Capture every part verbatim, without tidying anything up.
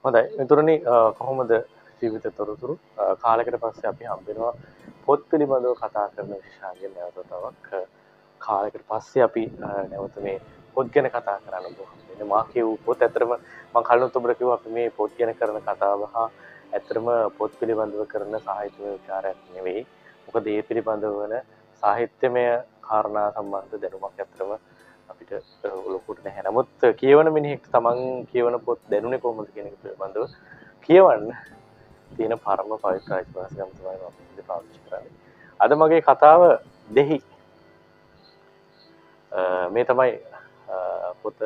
හොඳයි. මිතුරනි කොහොමද ජීවිත තොරතුරු කාලයකට පස්සේ අපි හම්බෙනවා පොත් පිළිබඳව කතා කරන විශේෂයෙන් නැවත තවක් කාලයකට පස්සේ අපි නැවත මේ පොත් ගැන කතා කරන්න බොහොම මා කියූ පොත් ඇත්තටම මම කලිනුත් ඔබට කිව්වා අපි මේ පොත් ගැන කරන කතාව හා ඇත්තටම පොත් පිළිබඳව කරන සාහිත්‍ය විචාරයක් නෙවෙයි. මොකද ඒ පිළිබඳව වන සාහිත්‍යමය කාරණා සම්බන්ධ දැනුමක් ඇත්තටම අපිට ලොකුට නැහැ. නමුත් කියවන මිනිහෙක් තමන් කියවන පොත් දැනුනේ කොහොමද කියන එක පිළිබඳව කියවන්න තියෙන පරම පවිත්‍ර අයිතිවාසිකම් තමයි මම පාවිච්චි කරන්නේ. අද මගේ කතාව දෙහි. මේ තමයි පොත.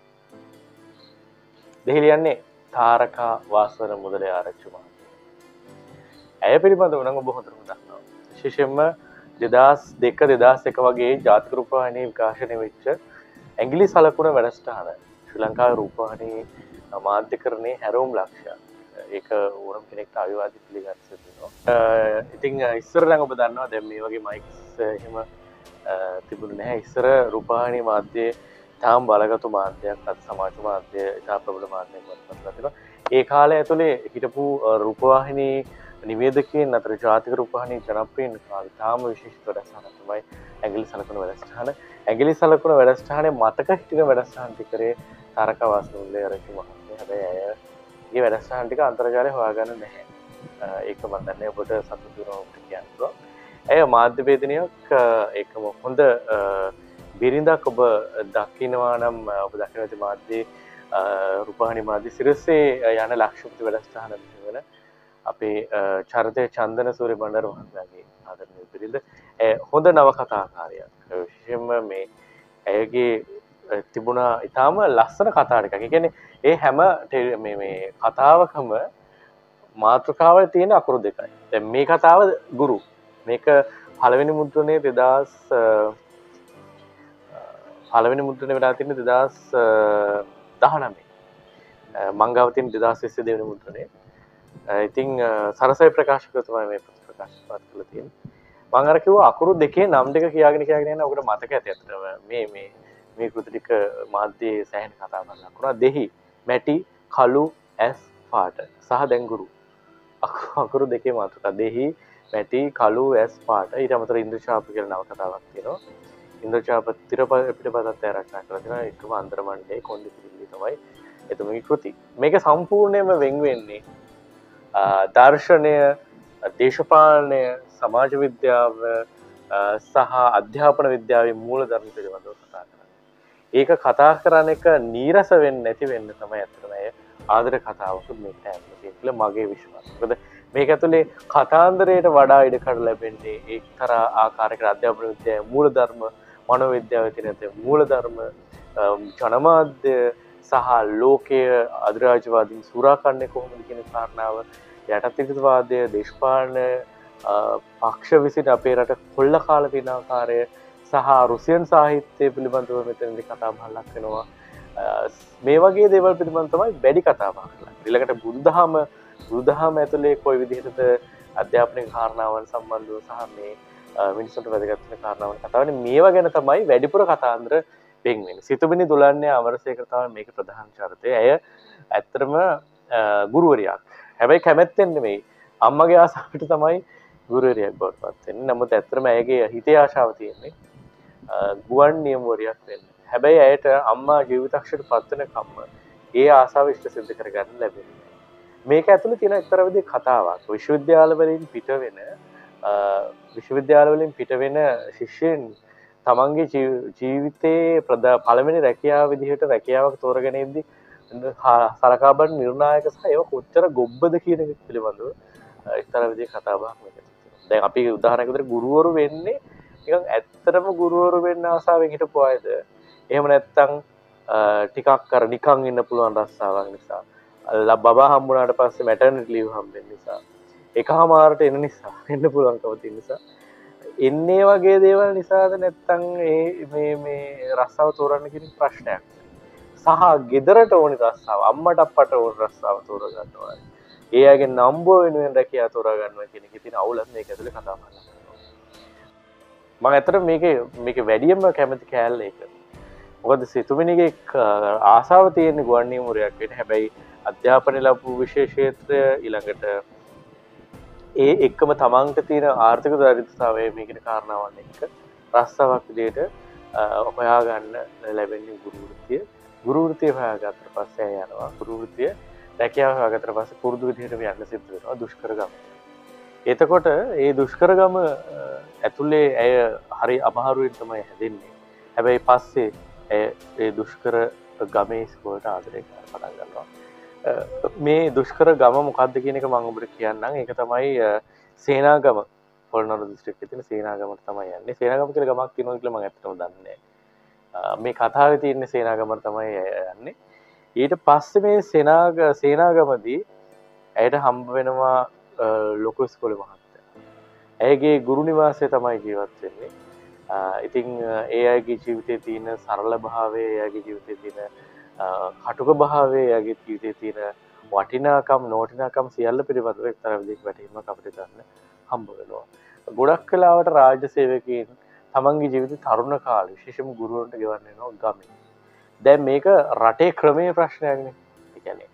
දෙහි ලියන්නේ තාරකා වාසවන මුදලේ ආරච්චි මහත්මිය. ඇය පිළිබඳව නම් ඔබ හොඳටම දන්නවා. විශේෂයෙන්ම දෙදහස් දෙක දෙදහස් එක වගේ ජාතික රූපවාහිනී විකාශනය වෙච්ච ඇඟිලි සලකුණ වැඩසටහන ශ්‍රී ලංකාවේ රූපවාහිනී මාධ්‍යකරණයේ හැරවුම් ලක්ෂ්‍යයක්. ඒක ඕනම කෙනෙක්ට අවිවාදී පිළිගන්න සිදුවෙනවා. ඉතින් ඉස්සර නම් ඔබ දන්නවා දැන් මේ වගේ මයික්ස් එහෙම තිබුණේ නැහැ. ඉස්සර රූපවාහිනී මාධ්‍යයේ තාම බලගතු මාධ්‍යයක් අද සමාජ මාධ්‍ය ඉතා ප්‍රබල මාධ්‍යයක් වත්පත් වෙනවා. ඒ කාලය ඇතුලේ හිටපු රූපවාහිනී නිවේදකයන් අතර ජාතික රූපවාහිනී ජනප්‍රිය කාලේ තාම විශේෂ වැඩසටහනක් තමයි ඇඟිලි සලකුණ වැඩසටහන. ඇඟිලි සලකුණ වැඩසටහනේ මතක හිටින වැඩසටහන් ටිකේ තාරකා වාසවුල්ලේ ආරච්චි මහත්මිය. හැබැයි ඇයගේ වැඩසටහන් ටික අන්තර්ජාලය හොයාගන්න නැහැ. ඒක මම දන්නේ ඔබට සතුටු වෙනවා ඔබට කියන්න පුළුවන්. ඇය මාධ්‍යවේදිනියක් ඒකම හොඳ බිරිඳක් ඔබ දකින්නවා නම් ඔබ දකින්න ඇති මාධ්‍යයේ රූපවාහිනී මාධ්‍ය සිරසේ යන ලක්ෂපති වැඩසටහන වෙන අපේ චරිතය චන්දන සූරිය බණ්ඩාර මහත්මයාගේ ආදරණීය බිරිඳ හොඳ නවකතාකාරයක්. විශේෂයෙන්ම මේ ඇයගේ තිබුණා ඊටාම ලස්සන කතා ටිකක්. ඒ කියන්නේ ඒ හැම මේ මේ කතාවකම මාතෘකාවල තියෙන අකුරු දෙකයි. දැන් මේ කතාව ගුරු. මේක පළවෙනි මුද්‍රණයේ දෙදහස් පළවෙනි මුද්‍රණය වෙලා තියෙන්නේ දෙදහස් දහනවය. මංගාව තියෙන දෙදහස් විස්ස දෙවෙනි මුද්‍රණය. ඉතින් සරසවි ප්‍රකාශකව තමයි මේ පොත ප්‍රකාශපත් කරලා තියෙන්නේ. මම අර කිව්වා අකුරු දෙකේ නම් දෙක කියාගෙන කියාගෙන යන ඔකට මතක ඇති අතටම මේ මේ මේ කෘති ටික මාධ්‍යයේ සෑහෙන කතා කරලා ලකුණා දෙහි මැටි කළු ඇස් පාට සහ දැන් ගුරු අකුරු දෙකේ මාතෘකා දෙහි මැටි කළු ඇස් පාට ඊට අමතරව ඉන්ද්‍රචාප කියලා නව කතාවක් තියෙනවා. ඉන්ද්‍රචාප පිටපතත් රචනා කරලා තියෙනවා. ඒකම අන්දරමණ්ඩේ කොණ්ඩේ පිළිලි තමයි එතුමගේ කෘති. මේක සම්පූර්ණයෙන්ම වෙන් වෙන්නේ දර්ශනය දේශපාලනය සමාජ විද්‍යාව සහ අධ්‍යාපන විද්‍යාවේ මූල ධර්ම පිළිබඳව කතා කරන්නේ. ඒක කතා කරන එක නීරස වෙන්නේ නැති වෙන්න තමයි අතරම අය ආදර කතාවක මේකට ඇතුළේ තියෙන කියලා මගේ විශ්වාසය. මොකද මේක ඇතුලේ කතාන්දරයට වඩා ඉඩ කඩ ලැබෙන්නේ එක්තරා ආකාරයකට අධ්‍යාපන විද්‍යාවේ මූල ධර්ම මනෝවිද්‍යාවේ තියෙන මූල ධර්ම ජනමාධ්‍ය සහ ලෝකයේ අධිරාජ්‍යවාදීන් සුරාකන්නේ කොහොමද කියන කාරණාව යටත්විරුද්ධවාදය දේශපාලන පක්ෂ විසින් අපේ රට කොල්ල කාලා තියෙන ආකාරය සහ රුසියන් සාහිත්‍යය පිළිබඳව මෙතනදී කතා බහක් වෙනවා. මේ වගේ දේවල් පිළිබඳව තමයි වැඩි කතා බහ කරලා. ඊළඟට බුදුදහම බුදුදහම ඇතුලේ කොයි විදිහටද අධ්‍යාපනික කාරණාවන් සම්බන්ධව සහ මේ මිනිස්සුන්ට වැදගත් වෙන කාරණාවන් කතා වෙන්නේ. මේවා ගැන තමයි වැඩිපුර කතාන්දර වෙන් වෙන්නේ. සිතුමිනි දුලන්නේ අමරසේකර තමයි මේක ප්‍රධාන චරිතය. ඇය ඇත්තටම ගුරුවරියක්. හැබැයි කැමැත්තෙන් නෙමෙයි. අම්මගේ ආසාවට තමයි ගුරුවරියක් බවට පත් වෙන්නේ. නමුත් ඇත්තටම ඇයගේ හිතේ ආශාව තියෙන්නේ ගුවන් නියමුවරියක් වෙන්න. හැබැයි ඇයට අම්මා ජීවිතක්ෂයට පත් වෙන කම්ම ඒ ආසාව ඉෂ්ට සිද්ධ කරගන්න ලැබෙන්නේ. මේක ඇතුලේ තියෙන එක්තරා විදිහේ කතාවක්. විශ්වවිද්‍යාල වලින් පිට වෙන විශ්වවිද්‍යාල වලින් පිට වෙන ශිෂ්‍යයන් තමන්ගේ ජීවිතයේ පළවෙනි රැකියාව විදිහට රැකියාවක් තෝරගෙන ඉද්දි සලකා බලන නිර්ණායක සහ ඒව කොච්චර ගොබ්බද කියන එක පිළිබඳව එක්තරා විදිහේ කතා බහක් මේක තියෙනවා. දැන් අපි උදාහරණයක් විදිහට ගුරුවරු වෙන්නේ නිකන් ඇත්තටම ගුරුවරු වෙන්න ආසාවෙන් හිටපු අයද එහෙම නැත්නම් ටිකක් අර නිකන් ඉන්න පුළුවන් රස්සාවක් නිසා බබා හම්බුනාට පස්සේ මැටර්නිටි ලීව් හම්බෙන්න නිසා එකමාරට එන නිසා එන්න පුළුවන්කම තියෙන නිසා එන්නේ වගේ දේවල් නිසාද නැත්නම් මේ මේ රස්සාව තෝරන්න කියන ප්‍රශ්නයක්. සහ ගෙදරට ඕනි රස්සාව අම්මට අප්පට ඕන රස්සාව තෝරා ගන්නවා. ඒ අයගේ නම්බුව වෙනුවෙන් රැකියාව තෝරා ගන්නවා කියන එකේ තියෙන අවුලත් මේක ඇතුලේ කතා කරනවා. මම ඇත්තට මේකේ මේකේ වැඩියෙන්ම කැමති කෑල්ල ඒක. මොකද සිතුමිනිගේ ආසාව තියෙන ගුවන් නියමුවරයක් වෙන්න. හැබැයි අධ්‍යාපනය ලැබපු විශේෂ ක්ෂේත්‍රය ඊළඟට ඒ එක්කම තමන්ට තියෙන ආර්ථික දරිද්‍රතාවය මේකට කාරණාවන් එක්ක රස්සාවක් විදිහට හොයාගන්න ලැබෙන්නේ ගුරු වෘත්තිය. ගුරු වෘත්තිය හොයාගත්තට පස්සේ යනවා ගුරු වෘත්තිය රැකියාව හොයාගත්තට පස්සේ පුරුදු විදිහට යන්න සිද්ධ වෙනවා දුෂ්කර ගම. එතකොට ඒ දුෂ්කර ගම ඇතුලේ ඇය හරි අමාරුවෙන් තමයි හැදෙන්නේ. හැබැයි පස්සේ ඇය ඒ දුෂ්කර ගමේ ඉස්කෝලේට ආදරය කරන්න පටන් ගන්නවා. මේ දුෂ්කර ගම මොකක්ද කියන එක මම ඔබට කියන්නම්. ඒක තමයි සේනාගම. පොළොන්නරු දිස්ත්‍රික්කයේ තියෙන සේනාගමට තමයි යන්නේ. සේනාගම කියලා ගමක් තියෙනවා කියලා මම ඇත්තටම දන්නේ නැහැ. මේ කතාවේ තියෙන සේනාගමට තමයි යන්නේ. ඊට පස්සේ මේ සේනාග සේනාගමදී ඇයට හම්බ වෙනවා ලොකු ඉස්කෝලේ මහත්තයා. ඇයගේ ගුරු නිවාසය තමයි ජීවත් වෙන්නේ. ඉතින් ඒ අයගේ ජීවිතයේ තියෙන සරල භාවය, ඒ අයගේ ජීවිතයේ තියෙන කටුක භාවය, ඒ අයගේ ජීවිතයේ තියෙන වටිනාකම් නොවටිනාකම් සියල්ල පිළිබඳව එක්තරා විදිහක වැටහීමක් අපිට ගන්න හම්බ වෙනවා. ගොඩක් වෙලාවට රාජ්‍ය සේවකයන් තමන්ගේ ජීවිතේ තරුණ කාලේ විශේෂයෙන්ම ගුරුවරුන්ට ගෙවන්න වෙනවා ගමේ. දැන් මේක රටේ ක්‍රමයේ ප්‍රශ්නයක්නේ. ඒ කියන්නේ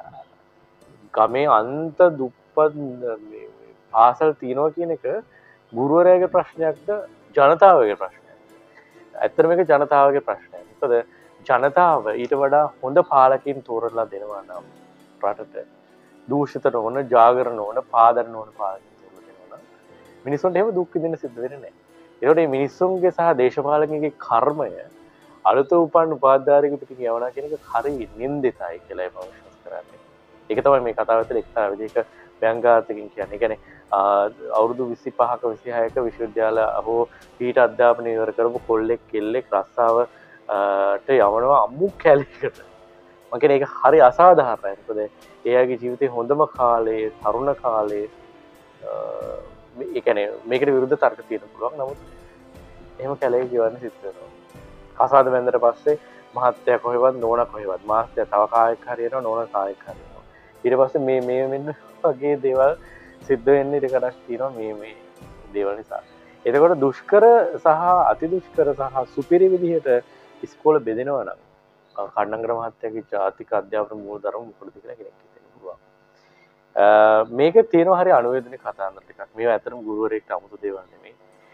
ගමේ අන්ත දුප්පත් පාසල් තියනවා කියන එක ගුරුවරයාගේ ප්‍රශ්නයක්ද ජනතාවගේ ප්‍රශ්නයක්ද? ඇත්තට මේක ජනතාවගේ ප්‍රශ්නයක්. මොකද ජනතාව ඊට වඩා හොඳ පාලකින් තෝරලා දෙනවා නම් රටට දූෂිත නොවන, ජාගරණ නොවන, පාදන්න නොවන පාලකින් තෝරලා දෙනවා නම් මිනිස්සුන්ට එහෙම දුක් විඳින්න සිද්ධ වෙන්නේ නැහැ. ඒකට මේ මිනිස්සුන්ගේ සහ දේශපාලකගේ කර්මය අලුත උපන් උපාධාරික පිටින් යවනා කියන එක හරි නින්දිතයි කියලා මම විශ්වාස කරන්නේ. ඒක තමයි මේ කතාව ඇතුලේ එක්තරා විදිහක ව්‍යංගාර්ථකින් කියන්නේ. ඒ කියන්නේ අවුරුදු විසිපහක විසිහයක විශ්වවිද්‍යාල හෝ පීඨ අධ්‍යාපනය ඉවර කරපු කොල්ලෙක් කෙල්ලෙක් රස්සාවට යවනවා අම්මු කැලේකට. මම කියන්නේ ඒක හරි අසාධාරණයි. මොකද එයාගේ ජීවිතේ හොඳම කාලේ, තරුණ කාලේ ඒ කියන්නේ මේකට විරුද්ධ තර්ක තියෙන්න පුළුවන්. නමුත් එහෙම කැලේ ගෙවන්න සිද්ධ වෙනවා. කසාද බැන්දට පස්සේ මහත්තයා කොහෙවත් නෝනා කොහෙවත් මාස්ටර් තව කායෙක් හරියනවා නෝනා කායෙක් හරියනවා. ඊට පස්සේ මේ මේ මෙන්න වගේ දේවල් සිද්ධ වෙන්නේ දෙකක් තියෙනවා මේ මේ දේවල් නිසා. එතකොට දුෂ්කර සහ අති දුෂ්කර සහ සුපිරි විදිහට ඉස්කෝල බෙදෙනවා නම් කණ්ණංගර මහත්තයාගේ ජාතික අධ්‍යාපන මූලධර්ම මොකද කියලා කෙනෙක් හිතන්න පුළුවන්. මේක තියෙනවා හරි අනුවේදනීය කතාන්තර ටිකක්. මේවා ඇත්තටම ගුරුවරයෙක්ට අමුතු දේවල් නෙමෙයි.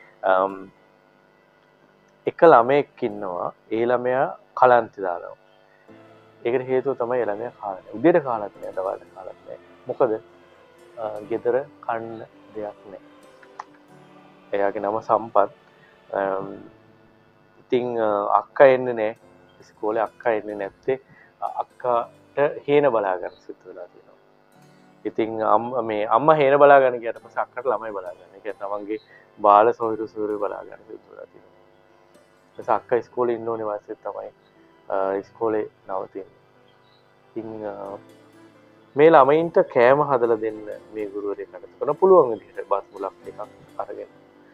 එක ළමයෙක් ඉන්නවා. ඒ ළමයා කලන්තය දානවා. ඒකට හේතුව තමයි ඒ ළමයා කාලේ. උදේට කාලත් නෑ, දවල්ට කාලත් නෑ. මොකද ගෙදර කන්න දෙයක් නෑ. එයාගේ නම සම්පත්. ඉතින් අක්කා එන්නේ නෑ. ඉස්කෝලේ අක්කා එන්නේ නැත්තේ අක්කාට හේන බලා ගන්න සිද්ධ වෙලා තියෙනවා. ඉතින් මේ අම්මා හේන බලා ගන්න ගියට පස්සේ අක්කට ළමයි බලා ගන්න. ඒ කියන්නේ තමන්ගේ බාල සොහිරු සොහිරු බලා ගන්න සිද්ධ වෙලා තියෙනවා. ඊට අක්කා ඉස්කෝලේ ඉන්න ඕනේ වාසිය තමයි ඉස්කෝලේ නවතින්නේ. ඉතින් මේ ළමයින්ට කෑම හදලා දෙන්න මේ ගුරුවරයෙක් කටයුතු කරන පුළුවන් විදිහට බස් මුලක් ටිකක් අරගෙන.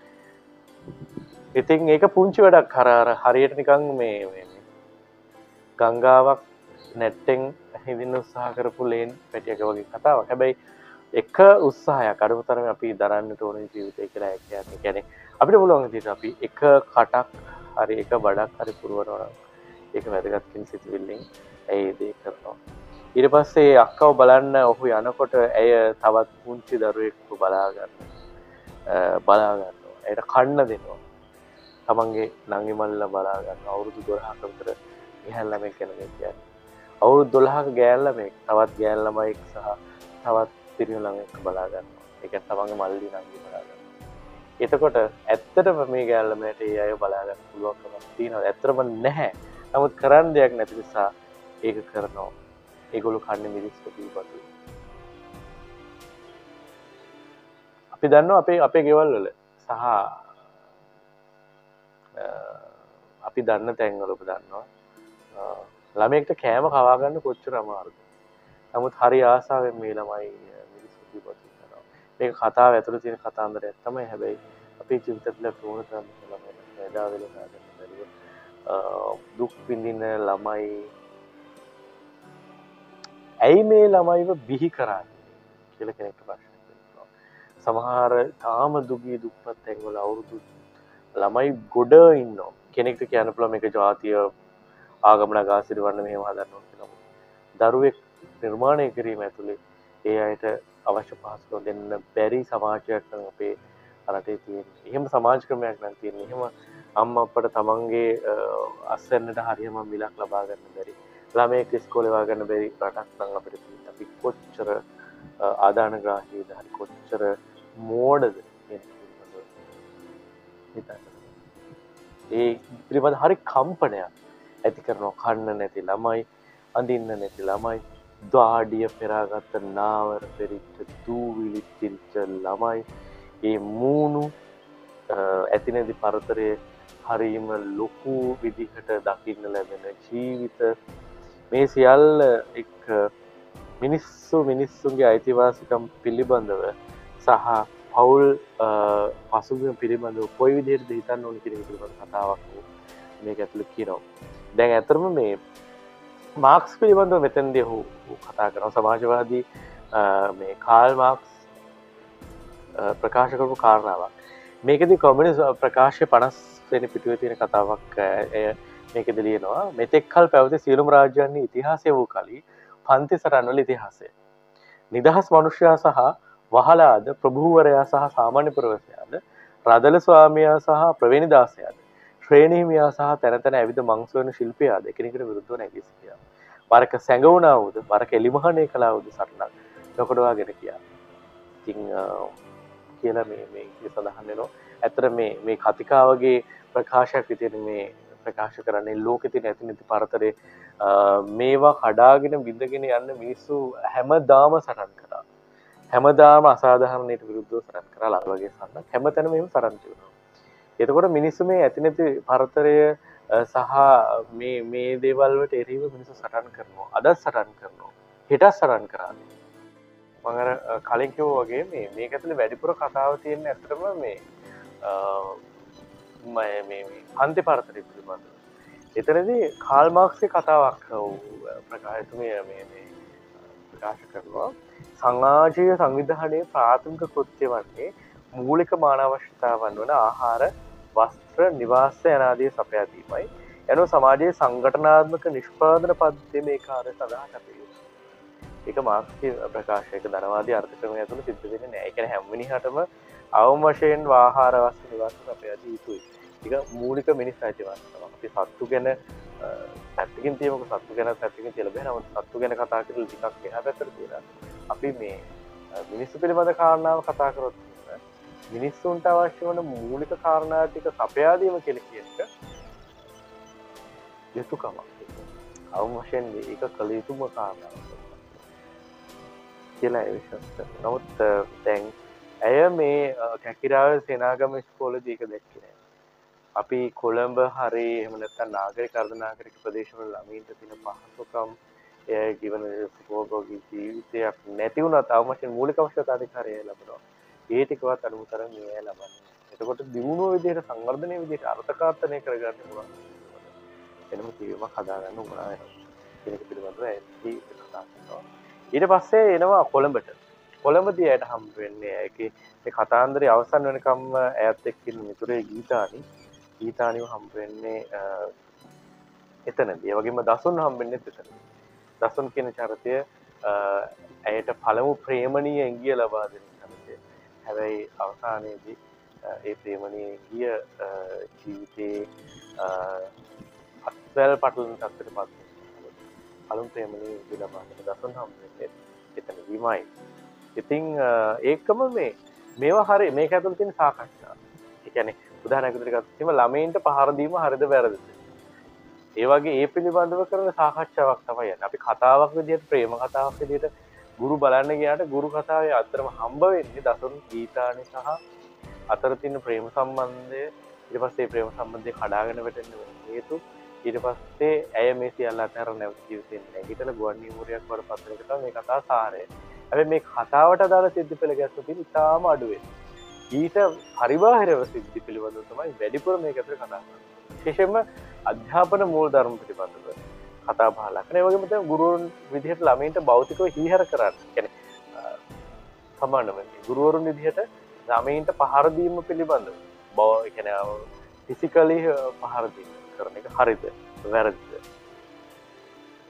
ඉතින් ඒක පුංචි වැඩක් අර අර හරියට නිකන් මේ මේ ගංගාවක් නැට්ටෙන් හිඳින්න උත්සාහ කරපු ලේන් පැටියක වගේ කතාවක්. හැබැයි එක උත්සාහයක් අඩුතරමේ අපි දරන්නට ඕනේ ජීවිතය කියලා කියන්නේ. කියන්නේ අපිට පුළුවන් විදිහට අපි එක කටක් හරි එක බඩක් හරි පුරවනවා නම් ඒක වැදගත් කියන සිතුවිල්ලෙන් ඇයි ඒ කරනවා. ඊට පස්සේ අක්කව බලන්න ඔහු යනකොට ඇය තවත් පුංචි දරුවෙක්ව බලා ගන්න බලා ගන්නවා. ඇයට කන්න දෙනවා. තමන්ගේ නංගි මල්ලා බලා ගන්න අවුරුදු දොළහක විතර ගෑන් ළමෙක් ගැන කියන්නේ. අවුරුදු දොළහක ගෑන් ළමෙක් තවත් ගෑන් ළමෙක් සහ තවත් පිරිමි ළමෙක් බලා ගන්නවා. ඒ කියන්නේ තමන්ගේ මල්ලි නංගි බලා ගන්නවා. එතකොට ඇත්තටම මේ ගෑන් ළමයට ඒ අය බලා ගන්න පුළුවන්කමක් තියෙනවා. ඇත්තටම නැහැ. නමුත් කරන්න දෙයක් නැති නිසා ඒක කරනවා. ඒගොල්ලෝ කන්නේ මිරිස් කොටිපතු. අපි දන්නවා අපේ අපේ ගෙවල් වල සහ අපි දන්න තැන්වල ඔබ දන්නවා ළමයෙක්ට කෑම කවා ගන්න කොච්චර අමාරුද. නමුත් හරි ආසාවෙන් මේ ළමයි මිරිස් කොටිපතු කරනවා. මේක කතාව ඇතුළේ තියෙන කතාන්දරයක් තමයි. හැබැයි අපේ ජීවිතවල ප්‍රෝණ තරම් ළමයි වේදා වෙලා ගන්න බැරිව දුක් විඳින ළමයි ඇයි මේ ළමයිව බිහි කරන්නේ කියලා කෙනෙක්ට ප්‍රශ්නයක් වෙනවා. සමහර තාම දුගී දුප්පත් තැන්වල අවුරුදු ළමයි ගොඩ ඉන්නවා. කෙනෙක්ට කියන්න පුළුවන් මේක ජාතිය ආගම නගා සිරවන්න මෙහෙම හදන්න ඕන කියලා. දරුවෙක් නිර්මාණය කිරීම ඇතුළේ ඒ අයට අවශ්‍ය පහසුකම් දෙන්න බැරි සමාජයක් නම් අපේ රටේ තියෙන්නේ. එහෙම සමාජ ක්‍රමයක් නම් තියෙන්නේ. එහෙම අම්මා අප්පට තමන්ගේ අස්වැන්නට හරියම මිලක් ලබා ගන්න බැරි. ළමයෙක් ඉස්කෝලේ වා ගන්න බැරි රටක් නම් අපිට තියෙන්නේ. අපි කොච්චර ආදානග්‍රාහීද හරි කොච්චර මෝඩද කියන පිළිබඳව හිතන්න. ඒ පිළිබඳ හරි කම්පනයක් ඇති කරනවා. කන්න නැති ළමයි, අඳින්න නැති ළමයි, දාඩිය පෙරාගත්ත නාවර පෙරිච්ච දූවිලි පිරිච්ච ළමයි, ඒ මූණු ඇති නැති පරතරය හරීම ලොකු විදිහට දකින්න ලැබෙන ජීවිත, මේ සියල්ල එක්ක මිනිස්සු මිනිස්සුන්ගේ අයිතිවාසිකම් පිළිබඳව සහ පවුල් පසුබිම පිළිබඳව කොයි විදිහටද හිතන්න ඕන කියන පිළිබඳ කතාවක් මේක ඇතුළේ කියනවා. දැන් ඇත්තටම මේ මාක්ස් පිළිබඳව මෙතනදී ඔහු කතා කරනවා. සමාජවාදී මේ කාල් මාක්ස් ප්‍රකාශ කරපු කාරණාවක්. මේකෙදි කොමියුනිස්ට් ප්‍රකාශය පනස් වෙනි පිටුවේ තියෙන කතාවක් එය මේකෙදි ලියනවා. මෙතෙක් කල පැවති සියලුම රාජ්‍යයන්හි ඉතිහාසය වූ කලී පන්ති සටන්වල ඉතිහාසය. නිදහස් මනුෂ්‍යයා සහ වහලාද, ප්‍රභූවරයා සහ සාමාන්‍ය පුරවැසියාද, රදල ස්වාමියා සහ ප්‍රවේණි දාසයාද, ශ්‍රේණිහිමියා සහ තැන තැන ඇවිද මංස වන ශිල්පියාද එකිනෙකට විරුද්ධව නැගී සිටියා. වරක සැඟවුණා වූද, වරක එලිමහනය කළා වූද සටනක් නොකඩවාගෙන කියා. ඉතින් කියලා මේ මේ සඳහන් වෙනවා. ඇත්තට මේ මේ කතිකාවගේ ප්‍රකාශයක් විදිහට මේ ප්‍රකාශ කරන්නේ ලෝකෙ තියෙන ඇති නැති පරතරේ මේවා කඩාගෙන විඳගෙන යන්න මිනිස්සු හැමදාම සටන් කරා. හැමදාම අසාධාරණයට විරුද්ධව සටන් කරා. ලා වගේ සටනක් හැමතැනම එහෙම සටන් කරනවා. එතකොට මිනිස්සු මේ ඇති නැති පරතරය සහ මේ මේ දේවල් වලට එරෙහිව මිනිස්සු සටන් කරනවා. අදත් සටන් කරනවා. හෙටත් සටන් කරන්නේ. මම අර කලින් කිව්වා වගේ මේ මේක ඇතුලේ වැඩිපුර කතාව තියෙන්නේ ඇත්තටම මේ මේ මේ අන්ති පරතරය පිළිබඳව. එතනදී කාල් මාක්ස්ගේ කතාවක් ප්‍රකාශතුමිය මේ මේ ප්‍රකාශ කරනවා. සමාජීය සංවිධානයේ ප්‍රාථමික කෘත්‍ය වන්නේ මූලික මානව අවශ්‍යතාවන් වන ආහාර, වස්ත්‍ර, නිවාස යනාදී සපයා දීමයි. එනෝ සමාජයේ සංගඨනාත්මක නිෂ්පාදන පද්ධතිය මේ කාර්ය සඳහා කටයුතු. ඒක මාක්ස්ගේ ප්‍රකාශයක ධනවාදී අර්ථක්‍රමය ඇතුළේ සිද්ධ වෙන්නේ නැහැ. ඒ කියන්නේ හැම මිනිහටම අවම වශයෙන් ආහාර, වස්ත්‍ර, නිවාස සපයා දී යුතුයි. ඒක මූලික මිනිස් අයිතිවාසිකම. අපි සත්තු ගැන පැත්තකින් තියමුකෝ, සත්තු ගැන පැත්තකින් තියලා බෑ. නමුත් සත්තු ගැන කතා කරලා ටිකක් එහා පැත්තට තියලා අපි මේ මිනිස්සු පිළිබඳ කාරණාව කතා කරොත් මිනිස්සුන්ට අවශ්‍ය වන මූලික කාරණා ටික සපයා දීම කියලා කියන එක යුතුයකමක්. අවම වශයෙන් ඒක කළ යුතුම කාරණාවක් කියලා ඒ විශ්වාස කරනවා. නමුත් දැන් ඇය මේ කැකිරාව සේනාගම ඉස්කෝලේදී ඒක දැක්කේ නෑ. අපි කොළඹ හරි එහෙම නැත්නම් නාගරික අර්ධනාගරික ප්‍රදේශවල ළමයින්ට තියෙන පහසුකම් ඒ ජීවන සුඛෝභෝගී ජීවිතයක් නැති වුණා තවම වශයෙන් මූලික අවශ්‍යතා අධිකාරිය ලැබෙනවා. ඒ ටිකවත් අනුතරම් මේ ලබන්නේ. එතකොට දිනුනෝ විදිහට සංවර්ධනයේ විදිහට අර්ථකාර්ථනය කරගන්න පුළුවන්. එනම තීවමක් හදාගන්න උනා වෙනවා. ඒක පිළිබඳව ඇයි කතා කරනවා. ඊට පස්සේ එනවා කොළඹට. කොළඹදී ඇයට හම්බ වෙන්නේ ඒකේ මේ කතාන්දරය අවසන් වෙනකම් ඇයත් එක්ක ඉන්න මිතුරේ ගීතානි. ගීතානිව හම්බ වෙන්නේ එතනදී. ඒ වගේම දසුන් හම්බ වෙන්නේ එතනදී. දසුන් කියන චරිතය ඇයට පළමු ප්‍රේමණීය ඉංගිය ලබා දෙන චරිතය. හැබැයි අවසානයේදී ඒ ප්‍රේමණීය ඉංගිය ජීවිතේ අත්වැල් පටලන තත්ත්වයට පත් වෙනවා. පළමු ප්‍රේමණීය ඉංගිය ලබා දෙන දසුන් හම්බ වෙන්නේ එතනදීමයි. ඉතින් ඒකම මේ මේවා හරි මේක ඇතුළේ තියෙන සාකච්ඡා. ඒ කියන්නේ උදාහරණයක් විදිහට ගත්තොත් ළමයින්ට පහර දීම හරිද වැරදිද? ඒ වගේ ඒ පිළිබඳව කරන සාකච්ඡාවක් තමයි යන්නේ. අපි කතාවක් විදිහට ප්‍රේම කතාවක් විදිහට ගුරු බලන්න ගියාට ගුරු කතාවේ අතරම හම්බ වෙන්නේ දසුන් ගීතානි සහ අතර තියෙන ප්‍රේම සම්බන්ධය. ඊට පස්සේ ප්‍රේම සම්බන්ධය කඩාගෙන වැටෙන්න හේතු ඊට පස්සේ ඇය මේ සියල්ල අතර නැවත ජීවිතේ නැගිටලා ගුවන් නියමුරියක් වඩ පත් වෙන එක තමයි මේ කතාව සාරය. හැබැයි මේ කතාවට අදාළ සිද්ධි පෙළ ගැස්ම තියෙන ඉතාම අඩුවේ. ඊට පරිබාහිරව සිද්ධි පිළිබඳව තමයි වැඩිපුර මේක ඇතුලේ කතා කරන්නේ. විශේෂයෙන්ම අධ්‍යාපන මූලධර්ම පිළිබඳව කතා බහලා කරන. ඒ වගේම තමයි ගුරුවරුන් විදිහට ළමයින්ට භෞතිකව හීහර කරන්නේ. කියන්නේ සමානව ගුරුවරුන් විදිහට ළමයින්ට පහර දීම පිළිබඳව බව කියන්නේ ෆිසිකලි පහර දීම කරන එක හරිද වැරදිද?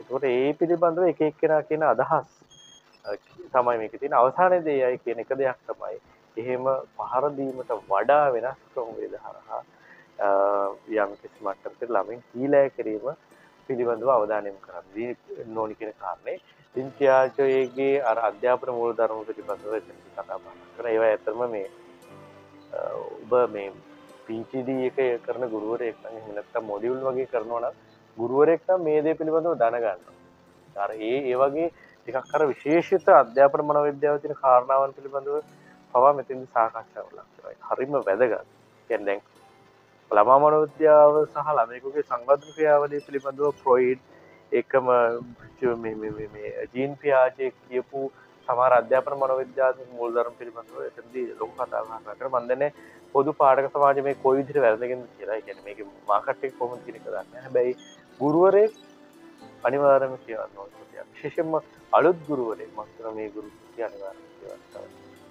ඒකට ඒ පිළිබඳව එක එක්කෙනා කියන අදහස් තමයි මේකේ තියෙන අවසානයේදී අය කියන එක දෙයක් තමයි. එහෙම පහර දීමට වඩා වෙනස් ක්‍රමවේද හරහා යම් කිසි මට්ටමකට ළමින් හීලෑ කිරීම පිළිබඳව අවධානය යොමු කරන්න ඕනි කියන කාරණේ විද්‍යාඥයේගේ අර අධ්‍යාපන මූලධර්ම පිළිබඳව එතනදි කතා බහ කරනවා. ඒවා ඇත්තම මේ ඔබ මේ පී එච් ඩී එක කරන ගුරුවරයෙක් නම් එහෙම නැත්නම් මොඩියුල් වගේ කරනවා නම් ගුරුවරයෙක් නම් මේ දේ පිළිබඳව දැනගන්නවා. අර ඒ ඒ වගේ ටිකක් අර විශේෂිත අධ්‍යාපන මනෝවිද්‍යාවේ තියෙන කාරණාවන් පිළිබඳව පවා මෙතෙන්දි සාකච්ඡා කරලා තියෙනවා. හරිම වැදගත්. කියන්නේ දැන් ළමා මනෝවිද්‍යාව සහ ළමයෙකුගේ සංවර්ධන ක්‍රියාවලිය පිළිබඳව ෆ්‍රොයිඩ් එකම මේ මේ මේ ජීන් පියාජේ කියපු සමහර අධ්‍යාපන මනෝවිද්‍යාවේ මූලධර්ම පිළිබඳව එතනදී ලොකු කතා බහක් කරලා මම දන්නේ පොදු පාඩක සමාජයේ මේ කොයි විදිහට වැරදගෙනද කියලා. ඒ කියන්නේ මේකේ මාකට් එක කොහොමද කියන එක දන්නේ නැහැ. හැබැයි ගුරුවරයෙක් අනිවාර්යයෙන්ම කියන්න ඕනේ. විශේෂයෙන්ම අලුත් ගුරුවරයෙක් මස්තර මේ ගුරු කිය අනිවාර්යයෙන්ම කියන්න.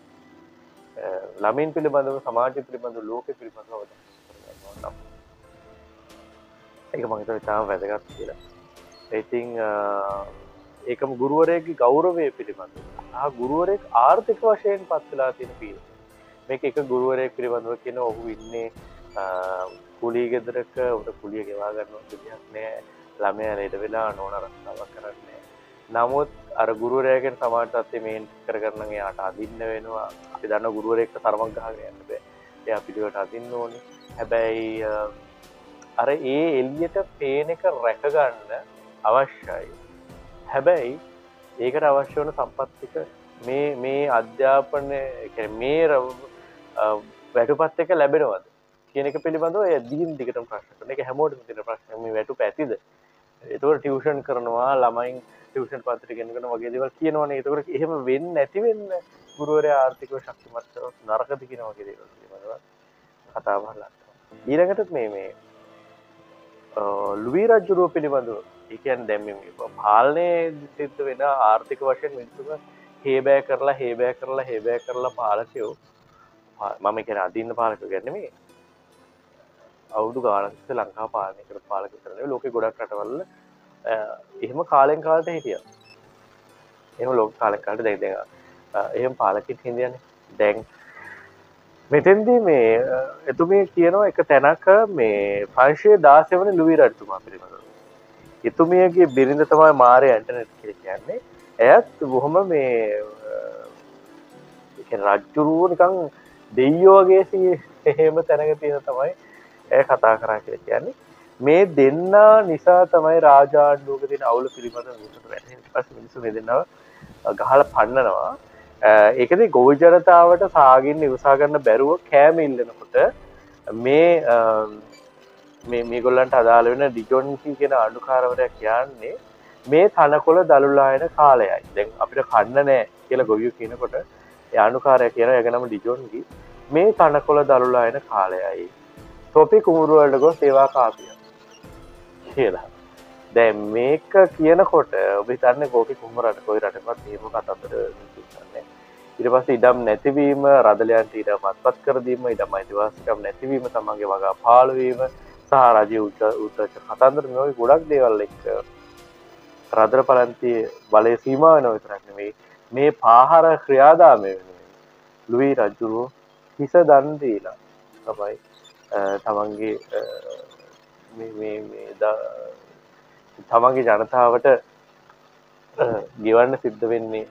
ළමින් පිළිබඳව සමාජය පිළිබඳව ලෝකෙ පිළිබඳව අවධානය ඒක මම හිතුවා තාම වැදගත් කියලා. ඉතින් ඒකම ගුරුවරයෙක්ගේ ගෞරවය පිළිබඳව. ආ ගුරුවරයෙක් ආර්ථික වශයෙන් පත් වෙලා තියෙන පිළිවෙල. මේක එක ගුරුවරයෙක් පිළිබඳව කියන ඔහු ඉන්නේ කුලිය ගෙදරක උට කුලිය ගෙවා ගන්න විදිහක් නෑ. ළමයා ලෙඩ වෙලා නෝන රස්සාවක් කරන්නේ. නමුත් අර ගුරුවරයාගෙන් සමාජ තත්ත්වය මේන් කරගන්න එයාට අදින්න වෙනවා. අපි දන්න ගුරුවරයෙක්ට තරමක් ගහගෙන යන්න බෑ. එයා පිළිවෙලට අදින්න ඕනේ. හැබැයි අර ඒ එළියට පේන එක රැක ගන්න අවශ්‍යයි. හැබැයි ඒකට අවශ්‍ය වන සම්පත් ටික මේ මේ අධ්‍යාපනය කියන්නේ මේ වැටුපත් එක ලැබෙනවද කියන එක පිළිබඳව එය දිගින් දිගටම ප්‍රශ්න කරන එක හැමෝටම තියෙන ප්‍රශ්නයක්. මේ වැටුප ඇතිද? ඒතකොට ටියුෂන් කරනවා ළමයින් ටියුෂන් පන්තිට ගෙනගෙන වගේ දේවල් කියනවනේ. ඒතකොට එහෙම වෙන්නේ නැති වෙන්න ගුරුවරයා ආර්ථිකව ශක්තිමත් කරොත් නරකද කියන වගේ දේවල් පිළිබඳව කතා බහ කරලා. ඊළඟට මේ මේ ලුවී රජුරුව පිළිබඳව ඒ කියන්නේ දැන් මේ පාලනයේ සිද්ධ වෙන ආර්ථික වශයෙන් මිනිස්සුන්ව හේබෑ කරලා හේබෑ කරලා හේබෑ කරලා පාලකයෝ මම කියන්නේ අදින්න පාලකයෝ කියන්නේ නෙමෙයි. අවුරුදු ගානක් ඉස්සෙල්ලා ලංකාව පාලනය කරපු පාලක විතරනේ ලෝකේ ගොඩක් රටවල එහෙම කාලෙන් කාලට හිටියා. එහෙම ලෝක කාලෙන් කාලට දැන් දැන් එහෙම පාලකෙක් හිටියානේ. දැන් මෙතෙන්දී මේ එතුමිය කියනවා එක තැනක මේ පන්සිය දාසය වන ලුවී රජතුමා පිළිබඳව. එතුමියගේ බිරිඳ තමයි මාරියා ඇන්ටනෙට් කියලා කියන්නේ. එයත් බොහොම මේ ඒ කියන්නේ රජුරුව නිකන් දෙයියෝ වගේ එහෙම තැනක තියෙන තමයි එය කතා කරා කියලා කියන්නේ. මේ දෙන්නා නිසා තමයි රාජාණ්ඩුවක තියෙන අවුල පිළිබඳව විස්තර වෙන්නේ. ඊට පස්සේ මිනිස්සු මේ දෙන්නව ගහලා පන්නනවා. ඒකදී ගොවි ජනතාවට සාගින්න ඉවසා ගන්න බැරුව කෑම ඉල්ලනකොට මේ මේ මේගොල්ලන්ට අදාළ වෙන ඩිජොන්සි කියන අඩුකාරවරයා කියන්නේ මේ තනකොළ දලුලා එන කාලයයි. දැන් අපිට කන්න නැහැ කියලා ගොවියෝ කියනකොට ඒ අනුකාරය කියන එක නම ඩිජොන්ගි මේ තනකොළ දලුලා එන කාලයයි. තොපි කුඹුරු වලට ගොස් ඒවා කාපියා කියලා. දැන් මේක කියනකොට ඔබ හිතන්නේ කෝපි කුඹරට කොයි රටකවත් එහෙම කතන්දර කියන්නේ. ඊට පස්සේ ඉඩම් නැතිවීම, රදලයන්ට ඉඩම් අත්පත් කර දීම, ඉඩම් අයිතිවාසිකම් නැතිවීම, තමන්ගේ වගා පාළු වීම සහ රජයේ උද්දච්ච කතන්දර මේ වගේ ගොඩක් දේවල් එක්ක රදල පලන්තියේ බලය සීමා වෙනව විතරක් නෙමෙයි මේ පාහර ක්‍රියාදාමය වෙනුවෙන් ලුවී රජුරුව හිස දන් දීලා තමයි තමන්ගේ මේ මේ මේ තමන්ගේ ජනතාවට ගෙවන්න සිද්ධ වෙන්නේ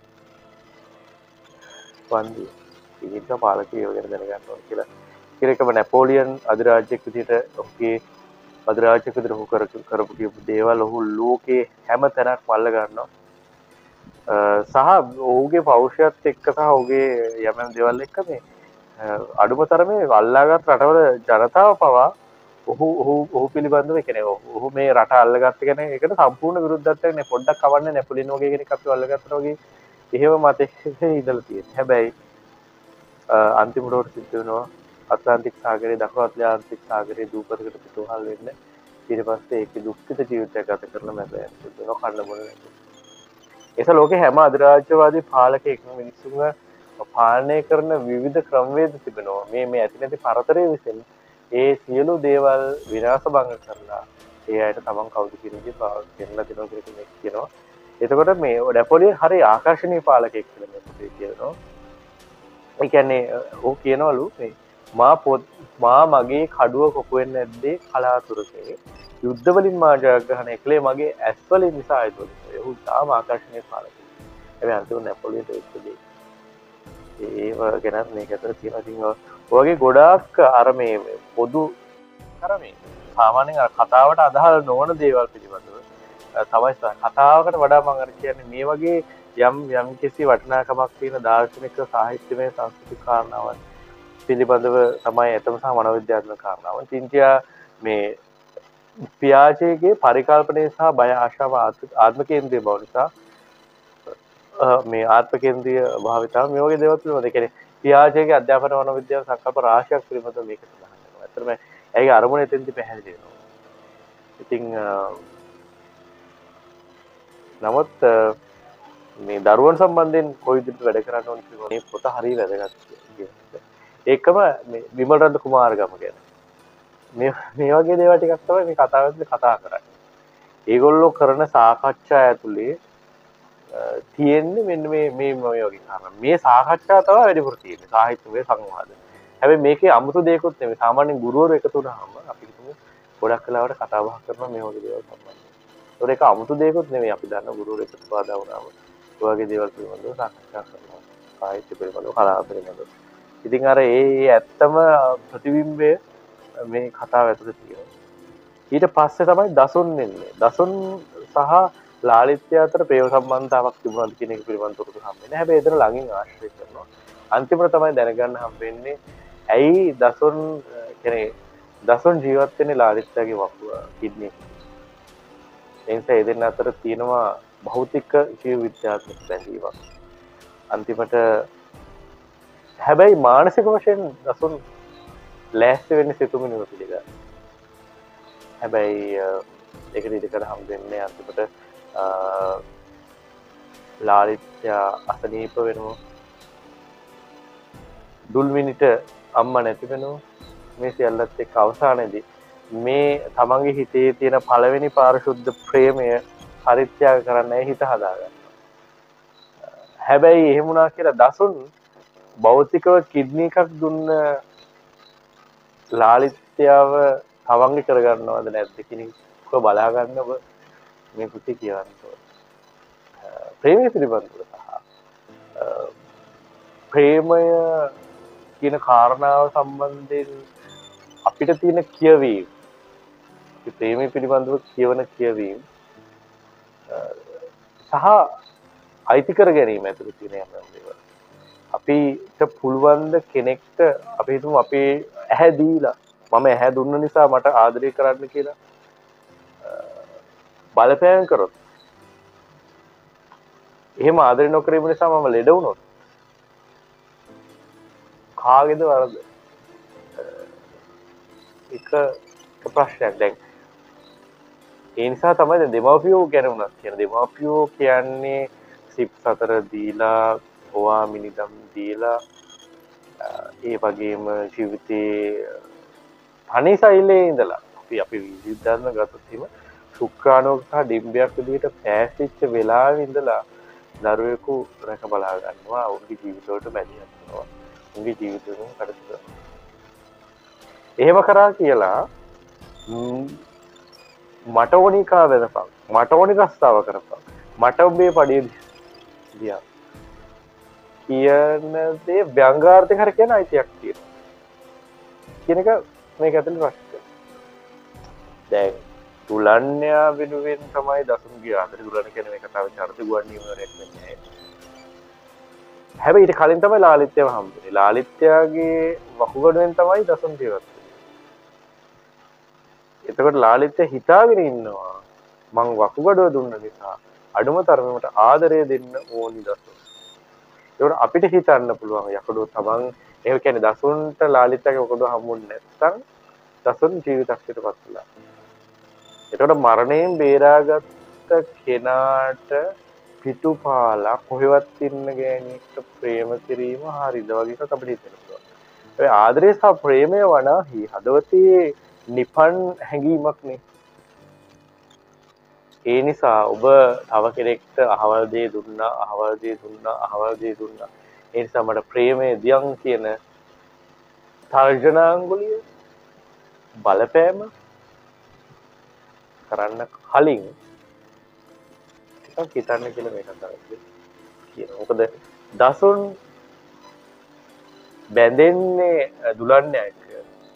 වන්දි. ඒක පාලකයෝ ගැන දැනගන්න ඕන කියලා. ඒකම නැපෝලියන් අධිරාජ්‍යයක් විදිහට ඔහුගේ අධිරාජ්‍යයක් විදිහට ඔහු කරපු කියපු දේවල් ඔහු ලෝකේ හැම තැනක්ම අල්ල ගන්නවා. සහ ඔහුගේ පෞරුෂයත් එක්ක සහ ඔහුගේ යම් දේවල් එක්ක මේ අඩුම තරමේ අල්ලාගත් රටවල ජනතාව පවා ඔහු ඔහු ඔහු පිළිබඳව කියන්නේ ඔහු මේ රට අල්ලගත්ත කියන්නේ ඒකට සම්පූර්ණ විරුද්ධත්වයක් නේ. පොඩ්ඩක් කවන්නේ නැපොලියන් වගේ කෙනෙක් අපිව අල්ලගත්තා වගේ එහෙම මතෙක ඉඳලා තියෙනවා. හැබැයි අන්තිමට සිද්ධ වෙනවා අත්ලාන්තික් සාගරයේ දකුණු අත්ලාන්තික් සාගරයේ දූපතකට පිටුවහල් වෙන්න. ඊට පස්සේ ඒකේ දුක්ඛිත ජීවිතයක් ගත කරන මැදයන් සිද්ධ වෙනවා කන්න බොන නැතුව. ඒක ලෝකේ හැම අධිරාජ්‍යවාදී පාලකයෙක්ම මිනිස්සුන්ව පාලනය කරන විවිධ ක්‍රමවේද තිබෙනවා. මේ මේ ඇති නැති පරතරය විසින් ඒ සියලු දේවල් විනාශ භංග කරලා ඒ අයට තමන් කවුද කියන දේ පෙන්නලා දෙනවා කියලා මේ කියනවා. එතකොට මේ නැපොලියන් හරි ආකර්ෂණීය පාලකයෙක් කියලා මේ කියනවා. ඒ කියන්නේ ਉਹ කියනවලු මේ මා පොත් මා මගේ කඩුව කොපුවෙන් නැද්දේ කලාතුරකේ යුද්ධ වලින් මා ජයග්‍රහණය කළේ මගේ ඇස් වලින් නිසා ආයතන. ඒ තාම ආකර්ෂණීය පාලකයෙක්. හැබැයි අන්තිමට නැපොලියන්ට වෙච්ච දේ ඒව ගැනත් මේක අතර තියෙනවා. ඉතින් ඔයගේ ගොඩාක් අර මේ පොදු අර මේ සාමාන්‍යයෙන් අර කතාවට අදාළ නොවන දේවල් පිළිබඳව තමයි කතාවකට වඩා මම අර කියන්නේ මේ වගේ යම් යම් කිසි වටිනාකමක් තියෙන දාර්ශනික සාහිත්‍යමය සංස්කෘතික කාරණාවන් පිළිබඳව තමයි එතම සහ මනෝවිද්‍යාත්මක කාරණාවන්. චින්තියා මේ පියාජේගේ පරිකල්පනය සහ බය ආශාව ආත්ම කේන්ද්‍රීය බව නිසා මේ ආත්ම කේන්ද්‍රීය භාවිතාව මේ වගේ දේවල් පිළිබඳව කියන්නේ පියාජේගේ අධ්‍යාපන මනෝවිද්‍යාව සංකල්ප රාශියක් පිළිබඳව මේක සඳහන් කරනවා. ඇත්තටම ඇයිගේ අරමුණ එතෙන්දි පැහැදිලි වෙනවා. ඉතින් නමුත් මේ දරුවන් සම්බන්ධයෙන් කොයි විදිහට වැඩ කරන්න ඕන කියලා මේ පොත හරිය වැදගත් කියන්නේ. ඒකම මේ විමල් රත්න කුමාරගම ගැන. මේ මේ වගේ දේවල් ටිකක් තමයි මේ කතාවෙත් කතා කරන්නේ. ඒගොල්ලෝ කරන සාකච්ඡා ඇතුලේ තියෙන්නේ මෙන්න මේ මේ මේ වගේ කාරණා. මේ සාකච්ඡා තමයි වැඩිපුර තියෙන්නේ සාහිත්‍යමය සංවාද. හැබැයි මේකේ අමුතු දෙයක්වත් නෙමෙයි. සාමාන්‍යයෙන් ගුරුවරු එකතු වුණාම අපි හිතමු ගොඩක් වෙලාවට කතා බහ කරනවා මේ වගේ දේවල් සම්බන්ධව. ඒක අමුතු දෙයක්වත් නෙමෙයි. අපි දන්න ගුරුවරු එකතු පාදා වුණාම ඔය වගේ දේවල් පිළිබඳව සාකච්ඡා කරනවා. සාහිත්‍ය පිළිබඳව කලාව පිළිබඳව. ඉතින් අර ඒ ඇත්තම ප්‍රතිබිම්බය මේ කතාව ඇතුලේ තියෙනවා. ඊට පස්සේ තමයි දසුන් එන්නේ. දසුන් සහ ලාලිත්‍ය අතර ප්‍රේම සම්බන්ධතාවක් තිබුණාද කියන එක පිළිබඳව තොරතුරු හම්බෙන්නේ. හැබැයි එතන ළඟින් ආශ්‍රය කරනවා. අන්තිමට තමයි දැනගන්න හම්බෙන්නේ ඇයි දසුන් කියන්නේ දසුන් ජීවත් වෙන්නේ ලාලිත්‍යගේ වකුව කිඩ්නි. ඒ නිසා ඒ දෙන්න අතර තියෙනවා භෞතික ජීව විද්‍යාත්මක බැඳීමක්. අන්තිමට හැබැයි මානසික වශයෙන් දසුන් ලෑස්ති වෙන්නේ සිතුමිණිව පිළිගන්න. හැබැයි ඒක ඉදිරියට හම්බෙන්නේ අන්තිමට ලාලිත්‍ය අසනීප වෙනවා. දුල්විනිට අම්මා නැති වෙනවා. මේ සියල්ලත් එක්ක අවසානයේදී මේ තමන්ගේ හිතේ තියෙන පළවෙනි පාරිශුද්ධ ප්‍රේමය පරිත්‍යාග කරන්නයි හිත හදාගන්න. හැබැයි එහෙම වුණා කියලා දසුන් භෞතිකව කිඩ්නි එකක් දුන්න ලාලිත්‍යව තමන්ගේ කරගන්නවද නැද්ද කියන එක බලා ගන්න ඔබ මේ පුතේ කියවන්න ඕනේ. ප්‍රේමය පිළිබඳව සහ ප්‍රේමය කියන කාරණාව සම්බන්ධයෙන් අපිට තියෙන කියවීම ප්‍රේමය පිළිබඳව කියවන කියවීම සහ අයිති කර ගැනීම ඇතුළේ තියෙන යම් දේවල්. අපිට පුළුවන් ද කෙනෙක්ට අපි හිතමු අපේ ඇහැ දීලා මම ඇහැ දුන්න නිසා මට ආදරය කරන්න කියලා බලපෑම් කරොත් එහෙම ආදරය නොකිරීම නිසා මම ලෙඩ වුණොත් කාගේද වරද? එක ප්‍රශ්නයක්. දැන් ඒ නිසා තමයි දැන් දෙමාපියෝ ගැන උනත් කියන දෙමාපියෝ කියන්නේ සිප් සතර දීලා ඔවා මිනිදම් දීලා ඒ වගේම ජීවිතේ තනි සෛලේ ඉඳලා අපි අපි විද්‍යාත්මක ගත්තොත් එහෙම ශුක්‍රාණුක සහ ඩිම්බයක් විදිහට පෑසිච්ච වෙලාවේ ඉඳලා දරුවෙකු රැක බලා ගන්නවා. ඔවුන්ගේ ජීවිතවලට මැදිහත් වෙනවා. උන්ගේ ජීවිතවලම කටයුතු කරනවා. එහෙම කරා කියලා මට ඕනිකා වෙනපන්. මට ඕනි රස්තාව කරපන්. මට ඔබේ පඩිය දියා. කියන දේ ව්‍යංගාර්ථයෙන් හරි කියන අයිතියක් තියෙනවා. කියන එක මේක ඇතුළේ ප්‍රශ්නයක්. දැන් තුලන්යා වෙනුවෙන් තමයි දසුන්ගේ ආදරය දුරන කියන මේ කතාවේ චරිත ගුවන් නියමනයක් වෙන්නේ. හැබැයි ඊට කලින් තමයි ලාලිත්‍යව හම්බුනේ. ලාලිත්‍යගේ වකුගඩුවෙන් තමයි දසුන් ජීවත් වෙන්නේ. එතකොට ලාලිත්‍ය හිතාගෙන ඉන්නවා මං වකුගඩුව දුන්න නිසා අඩුම තරමට ආදරය දෙන්න ඕනි දසුන්. ඒකට අපිට හිතන්න පුළුවන් යකඩෝ තමන් ඒ කියන්නේ දසුන්ට ලාලිත්‍යගේ වකුගඩුව හම්බුනේ නැත්නම් දසුන් ජීවිතයකට පත් වෙලා. එතකොට මරණයෙන් බේරාගත්ත කෙනාට පිටුපාලා කොහෙවත් ඉන්න ගෑණියෙක්ට ප්‍රේම කිරීම හරිද වගේ එකක් අපිට හිතෙන්න පුළුවන්. ඒ ආදරය සහ ප්‍රේමය වනාහි හදවතේ නිපන් හැඟීමක් නේ. ඒ නිසා ඔබ තව කෙනෙක්ට අහවල් දේ දුන්නා අහවල් දේ දුන්නා අහවල් දේ දුන්නා. ඒ නිසා මට ප්‍රේමයේ දියන් කියන තර්ජනාංගුලිය බලපෑම කරන්න කලින් ටිකක් හිතන්න කියලා මේ කතාවේ කියනවා. මොකද දසුන් බැඳෙන්නේ දුලන්නේ එක්ක.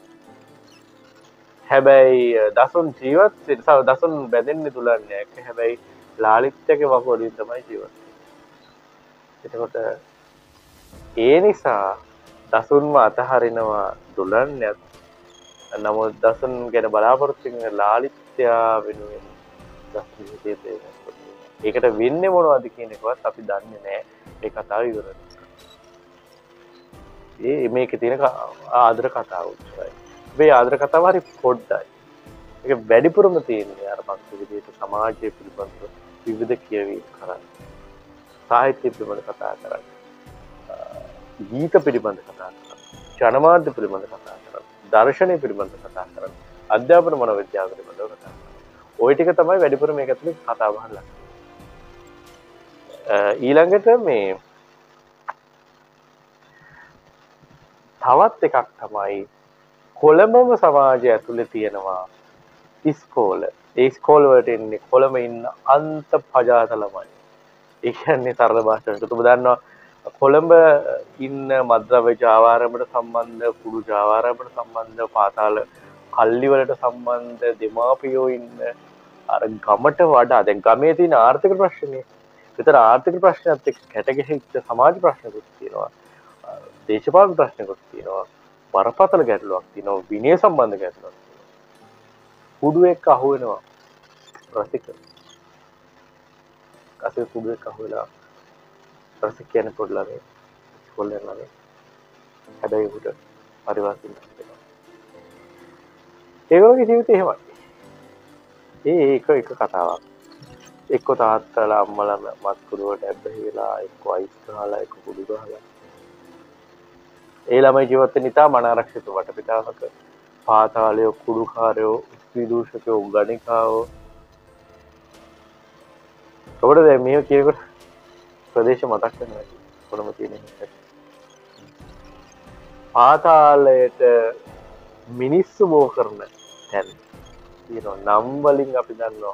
හැබැයි දසුන් ජීවත් වෙන දසුන් බැඳෙන්නේ දුලන්නේ එක්ක. හැබැයි ලාලිත්‍යගේ වගෝලින් තමයි ජීවත් වෙන්නේ. එතකොට ඒ නිසා දසුන්ව අතහරිනවා දුලන්නේත්. නමුත් දසුන් ගැන බලාපොරොත්තු වෙන ලාලිත්‍ය වෙනුවෙන් දසුන් ජීවිතේ ඒකට වෙන්නේ මොනවද කියන එකවත් අපි දන්නේ නැහැ. ඒ කතාව ඉවරයි. ඒ මේකේ තියෙන ආදර කතාව උත්සවයි. මේ ආදර කතාව හරි පොඩ්ඩයි. ඒක වැඩිපුරම තියෙන්නේ අර මක්ක විදිහට සමාජයේ පිළිබඳව විවිධ කියවීම් කරන්නේ. සාහිත්‍ය පිළිබඳ කතා කරන්නේ. ගීත පිළිබඳ කතා කරන්නේ. ජනමාධ්‍ය පිළිබඳ කතා කරන්නේ. දර්ශනය පිළිබඳ කතා කරන්නේ. අධ්‍යාපන මනෝවිද්‍යාව පිළිබඳව කතා කරන්නේ. ওই ටික තමයි වැඩිපුර මේක ඇතුලේ කතා බහ ලක්. ඊළඟට මේ තවත් එකක් තමයි කොළඹම සමාජය ඇතුලේ තියෙනවා ඉස්කෝල. ඒ ඉස්කෝල වලට එන්නේ කොළඹ ඉන්න අන්ත පජාත ළමයි. ඒ කියන්නේ සරල භාෂාවකට ඔබ දන්නවා කොළඹ ඉන්න මද්‍රව්‍ය ජාවාරමට සම්බන්ධ කුඩු ජාවාරමට සම්බන්ධ පාතාල කල්ලි වලට සම්බන්ධ දෙමාපියෝ ඉන්න අර ගමට වඩා දැන් ගමේ තියෙන ආර්ථික ප්‍රශ්නේ විතර ආර්ථික ප්‍රශ්නත් එක්ක කැටගැහිච්ච සමාජ ප්‍රශ්නකුත් තියෙනවා. දේශපාලන ප්‍රශ්නකුත් තියෙනවා. බරපතල ගැටලුවක් තියෙනවා. විනය සම්බන්ධ ගැටලුවක් තියෙනවා. කුඩු එක්ක අහු වෙනවා. රසික. කසේ කුඩු එක්ක අහු වෙලා රසික කියන්නේ පොඩි ළමයි. ඉස්කෝලේ යන ළමයි. හැබැයි උට පරිවාසින් වෙනවා. ඒගොල්ලෝගේ ජීවිතේ එහෙමයි. ඒ ඒක එක කතාවක්. එක්ක තාත්තලා අම්මලා මත් කුඩුවට ඇබ්බැහි වෙලා එක්ක අයිස් ගහලා එක්ක කුඩු ගහලා ඒ ළමයි ජීවත් වෙන ඉතාම අනාරක්ෂිත වටපිටාවක පාතාලයෝ කුඩුකාරයෝ විදූෂකයෝ ගණිකාවෝ ඔබට දැන් මේ කියනකොට ප්‍රදේශ මතක් වෙනවා කොළඹ තියෙන එක පාතාලයට මිනිස්සු බෝ කරන තැන් තියෙනවා නම් වලින් අපි දන්නවා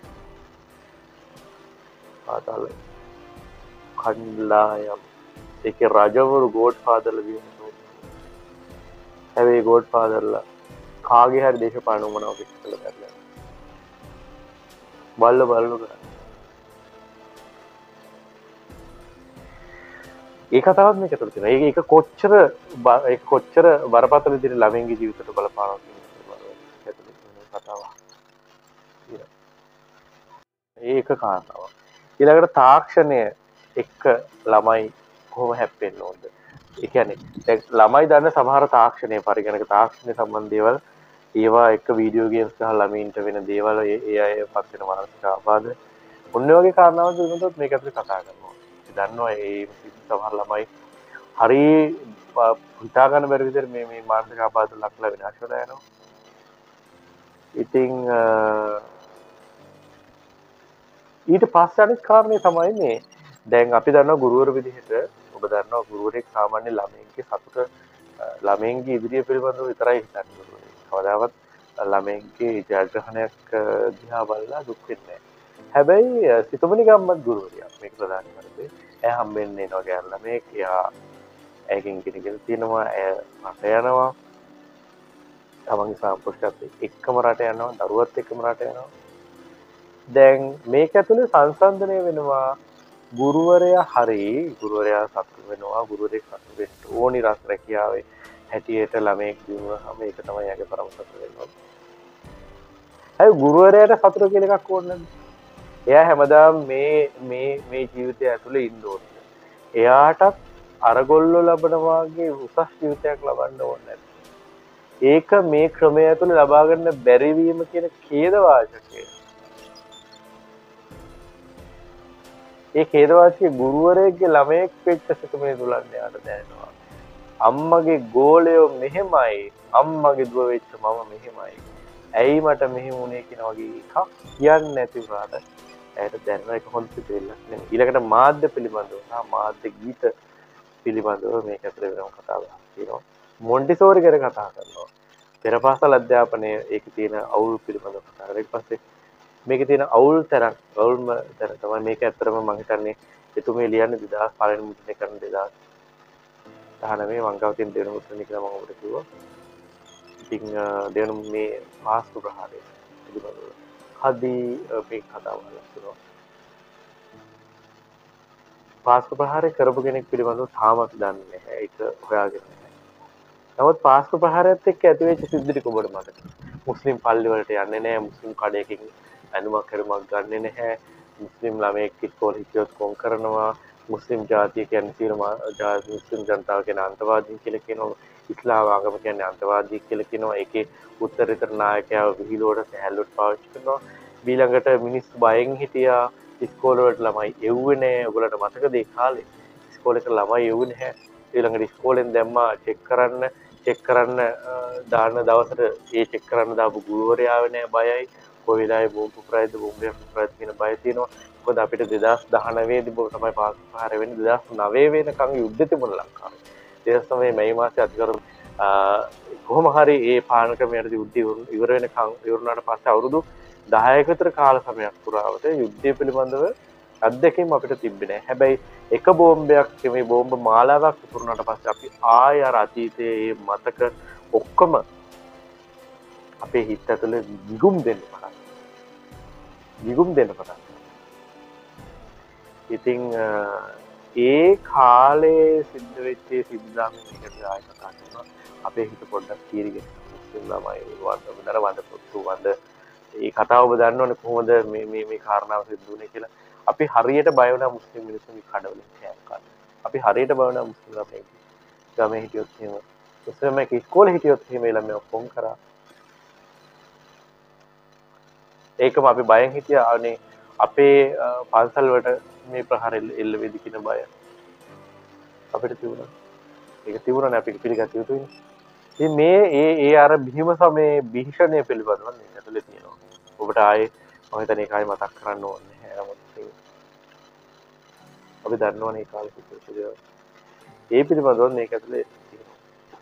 පාතාල කණ්ඩායම් ඒකේ රජවරු ගෝඩ් ෆාදර්ලා දිනන හැබැයි ගෝඩ් ෆාදර්ලා කාගේ හරි දේශපාලන උමනාවක් ඉස්සෙල්ලා කරලා බල්ල බල්ල කරා ඒ කතාවත් මේක ඇතුළේ තියෙනවා. ඒක ඒක කොච්චර ඒක කොච්චර බරපතල විදිහට ළමයින්ගේ ජීවිතයට බලපානවා කියන එක ඇතුළේ තියෙන කතාවක්. ඒක කාරණාවක්. ඊළඟට තාක්ෂණය එක්ක ළමයි කොහොම හැප්පෙන්න ඕනද? ඒ කියන්නේ දැන් ළමයි දන්න සමහර තාක්ෂණය පරිගණක තාක්ෂණය සම්බන්ධ දේවල් ඒවා එක්ක වීඩියෝ ගේම්ස් ගහලා ළමයින්ට වෙන දේවල් ඒ ඒ අය පත් වෙන මානසික ආබාධ ඔන්න වගේ කාරණාවක් දුන්නොත් මේක ඇතුලේ කතා කරනවා. අපි දන්නවා ඒ සමහර ළමයි හරි හිතා ගන්න බැරි විදිහට මේ මේ මානසික ආබාධ ලක්ලා විනාශ වෙලා යනවා. ඉතින් ඊට පස්සේ අනිත් කාරණේ තමයි මේ දැන් අපි දන්නවා ගුරුවරු විදිහට ඔබ දන්නවා ගුරුවරයෙක් සාමාන්‍ය ළමයින්ගේ සතුට ළමයින්ගේ ඉදිරිය පිළිබඳව විතරයි හිතන්නේ ගුරුවරයෙක්. කවදාවත් ළමයින්ගේ ජයග්‍රහණයක් දිහා බලලා දුක් වෙන්නේ නැහැ. හැබැයි සිතුමනි ගම්මත් ගුරුවරියක් මේක ප්‍රධාන කරන්නේ. එයා හම්බෙන්නේ නෝ ගෑන ළමයෙක්. එයා ඇයකින් කිනගෙන තියෙනවා. එය රට යනවා. තමන්ගේ සාම්ප්‍රදායික එක්කම රට යනවා. දරුවත් එක්කම රට යනවා. දැන් මේක ඇතුලේ සංසන්දනය වෙනවා ගුරුවරයා හරි ගුරුවරයා සතුටු වෙනවා ගුරුවරයෙක් සතුටු වෙන්න ඕනි රස රැකියාවේ හැටියට ළමයෙක් දිනුනහම ඒක තමයි යාගේ පරම සතුට වෙනවා. අය ගුරුවරයාට සතුට කියලා එකක් ඕනේ නැද්ද? එයා හැමදාම මේ මේ මේ ජීවිතය ඇතුලේ ඉන්න ඕනේ. එයාටත් අරගොල්ලෝ ලබන වාගේ උසස් ජීවිතයක් ලබන්න ඕනේ නැද්ද? ඒක මේ ක්‍රමය ඇතුලේ ලබා ගන්න බැරි වීම කියන ඛේද වාචකය. ඒ ඛේදවාසිය ගුරුවරයෙක්ගේ ළමයෙක් වෙච්ච සිතුමේ දුලන්නේ යාට දැනෙනවා. අම්මගේ ගෝලයෝ මෙහෙමයි, අම්මගේ දුව වෙච්ච මම මෙහෙමයි. ඇයි මට මෙහෙම වුණේ කියන වගේ එකක් කියන්නේ නැති වුණාට ඇයට දැනෙන එක හොඳ සිතුවිල්ලක් නෙමෙයි. ඊළඟට මාධ්‍ය පිළිබඳව සහ මාධ්‍ය ගීත පිළිබඳව මේක ඇතුලේ වෙනම කතාවක් තියෙනවා. මොන්ටිසෝරි ගැන කතා කරනවා. පෙරපාසල් අධ්‍යාපනයේ ඒකේ තියෙන අවුල් පිළිබඳව කතා කරලා ඊට පස්සේ මේකේ තියෙන අවුල් තරක් අවුල්ම තැන තමයි මේක ඇත්තටම මම හිතන්නේ එතුමේ ලියන්නේ දෙදාස් පළවෙනි මුද්‍රණය කරන දෙදාස් දහනවය මංගව තියෙන දෙවෙනි මුද්‍රණය කියලා මම ඔබට කිව්වා. ඉතින් දෙවෙනි මේ පාස්කු ප්‍රහාරය පිළිබඳව කදී මේ කතාව අහලා පාස්කු ප්‍රහාරය කරපු කෙනෙක් පිළිබඳව තාමත් දන්නේ නැහැ. ඒක හොයාගෙන නැහැ. නමුත් පාස්කු ප්‍රහාරයත් එක්ක ඇතිවෙච්ච සිද්ධි ටික ඔබට මතකයි. මුස්ලිම් පල්ලි වලට යන්නේ නැහැ. මුස්ලිම් කඩයකින් ඇඳුමක් හැරුමක් ගන්නෙ නැහැ. මුස්ලිම් ළමයෙක් ඉස්කෝලේ හිටියොත් කොන් කරනවා. මුස්ලිම් ජාතිය කියන්නේ සියලුම ජාති මුස්ලිම් ජනතාව කියන අන්තවාදීන් කියලා කියනවා. ඉස්ලාම ආගම කියන්නේ අන්තවාදී කියලා කියනවා. ඒකේ උත්තරීතර නායකයව විහිළුවට සැහැල්ලුවට පාවිච්චි කරනවා. ඊළඟට මිනිස්සු බයෙන් හිටියා. ඉස්කෝල වලට ළමයි එව්වේ නැහැ. ඔයගලට මතකද ඒ කාලේ? ඉස්කෝලේට ළමයි එව්වේ නැහැ. ඊළඟට ඉස්කෝලෙන් දැම්මා චෙක් කරන්න චෙක් කරන්න දාන දවසට ඒ චෙක් කරන්න දාපු ගුරුවරයා ආවේ නැහැ බයයි. කොයි වෙලාවෙ බෝම්බ පුරයිද බෝම්බයක් පුරයිද කියන බය තියෙනවා. මොකද අපිට දෙදාස් දහනවය දී බෝ තමයි පාස්කු ප්‍රහාරය වෙන්නේ. දෙදාස් නවය වෙනකන් යුද්ධ තිබුණා ලංකාවේ. දෙදාස් නවය මැයි මාසේ අධිකරු කොහොම හරි ඒ පාලන ක්‍රමයට යුද්ධ ඉවර වෙනකන් ඉවරුණාට පස්සේ අවුරුදු දහයක විතර කාල සමයක් පුරාවට යුද්ධය පිළිබඳව අත්දැකීම් අපිට තිබ්බේ නැහැ. හැබැයි එක බෝම්බයක් මේ බෝම්බ මාලාවක් පුරුණාට පස්සේ අපි ආය අර අතීතයේ මේ මතක ඔක්කොම අපේ හිත ඇතුලේ විගුම් දෙන්න පටන් විගුම් දෙන්න පටන් ඉතින් ඒ කාලේ සිද්ධ වෙච්ච සිද්ධාම මේකට ආය කතා කරනවා. අපේ හිත පොඩ්ඩක් කීරිගෙන මුස්ලිම් ළමයි වන්ද බදර වන්ද පුතු වන්ද ඒ කතාව ඔබ දන්නවනේ කොහොමද මේ මේ මේ කාරණාව සිද්ධ වුනේ කියලා. අපි හරියට බය වුණා මුස්ලිම් මිනිස්සුන්ගේ කඩවලින් කෑම ගන්න. අපි හරියට බය වුණා මුස්ලිම් ළමයි ගමේ හිටියොත් එහෙම. මුස්ලිම් ළමයි ඉස්කෝලේ හිටියොත් එහෙම ළමයි ඔක්කොම කරා. ඒකම අපි බයෙන් හිටියා අනේ අපේ පන්සල් වලට මේ ප්‍රහාර එල්ල වෙදි කියන බය අපිට තිබුණා. ඒක තිබුණානේ අපි පිළිගත යුතුයි. ඉතින් මේ ඒ ඒ අර බිහිම සමේ භීෂණය පිළිබඳව මේක ඇතුලේ තියෙනවා. ඔබට ආයේ මම හිතන්නේ ඒකයි මතක් කරන්න ඕනේ නැහැ. නමුත් අපි දන්නවනේ ඒ කාලේ සිද්ධ දේවල්. ඒ පිළිබඳව මේක ඇතුලේ තියෙනවා.